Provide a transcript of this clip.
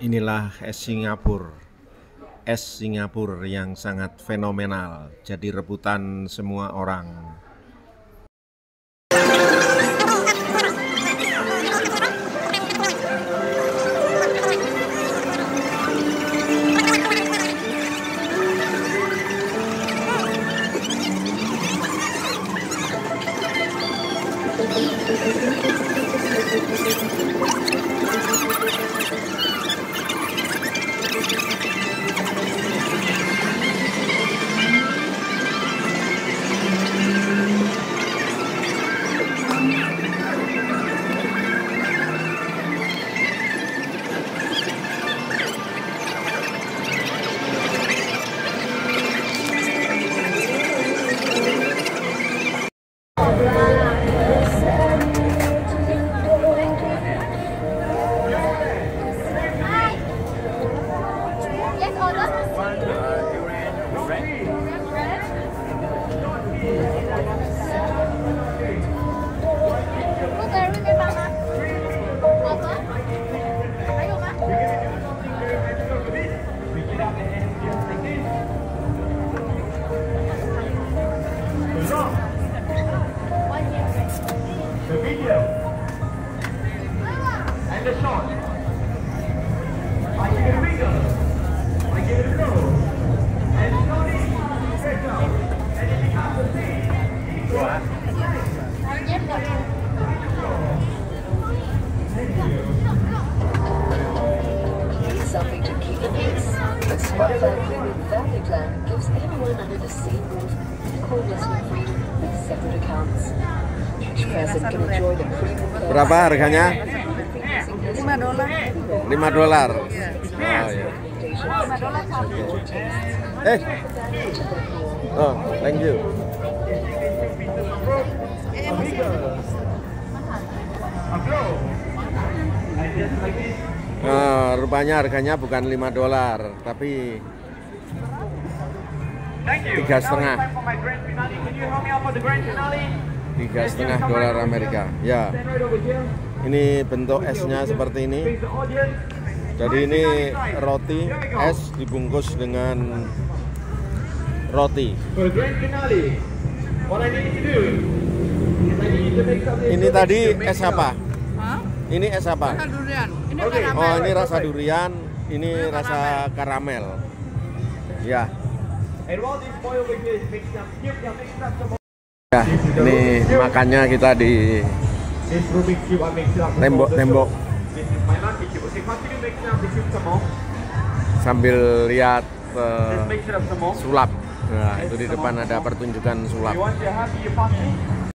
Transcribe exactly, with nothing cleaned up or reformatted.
Inilah es Singapura, es Singapura yang sangat fenomenal, jadi rebutan semua orang. Something to keep the peace. The Spotify Premium Family Plan gives everyone under the same roof equal listening freedom with separate accounts. Each person can enjoy the premium plan. Berapa harganya? lima dolar. lima dolar. Iya. Oh ya. lima dolar satu. Eh. Oh, thank you. Nah, rupanya harganya bukan lima dolar, tapi tiga setengah. Tiga setengah dolar Amerika. Ya, ini bentuk esnya seperti ini. Jadi ini roti es dibungkus dengan roti. Ini tadi es apa? Hah? Ini es apa? Rasa durian. Ini karamel. Oh, ini rasa durian, ini rasa karamel. Ya. Ya, ini makannya kita di tembok-tembok sambil lihat uh, sulap. Nah, itu di depan ada pertunjukan sulap.